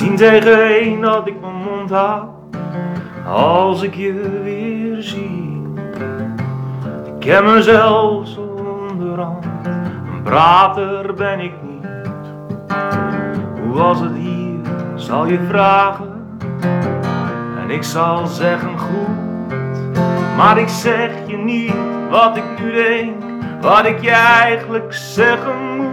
10 tegen 1 dat ik mijn mond hou als ik je weer zie. Ik ken mezelf onderhand, een prater ben ik niet. Hoe was het hier, zal je vragen en ik zal zeggen goed. Maar ik zeg je niet wat ik nu denk, wat ik je eigenlijk zeggen moet.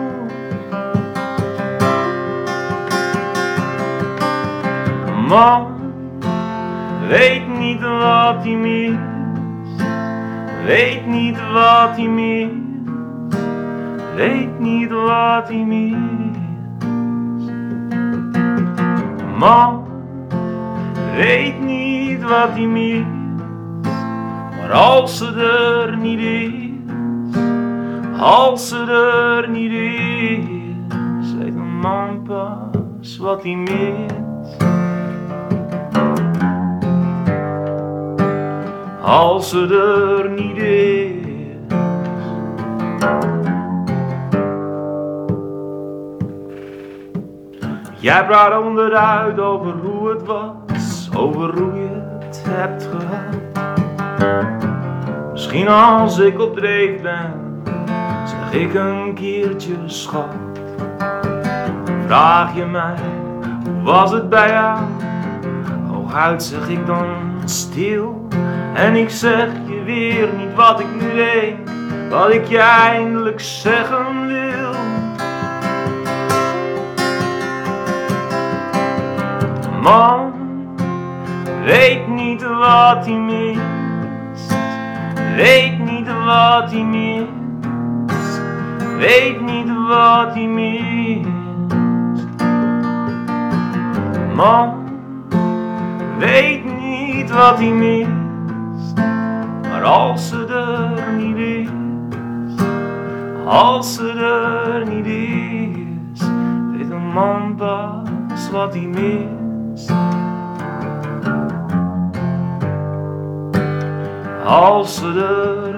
Man weet niet wat hij mist, weet niet wat hij mist, weet niet wat hij mist. Man weet niet wat hij mist, maar als ze er niet is, als ze er niet is, weet een man pas wat hij mist. Als ze er niet is. Jij praat onderuit over hoe het was, over hoe je het hebt gehad. Misschien als ik op dreef ben, zeg ik een keertje schat. Vraag je mij, hoe was het bij jou? Hooguit zeg ik dan stil. En ik zeg je weer niet wat ik nu denk, wat ik je eindelijk zeggen wil. Man weet niet wat hij mist, weet niet wat hij mist, weet niet wat hij mist. Man weet niet wat hij mist, maar als ze er niet is, als ze er niet is, weet een man pas wat hij mist. Als ze er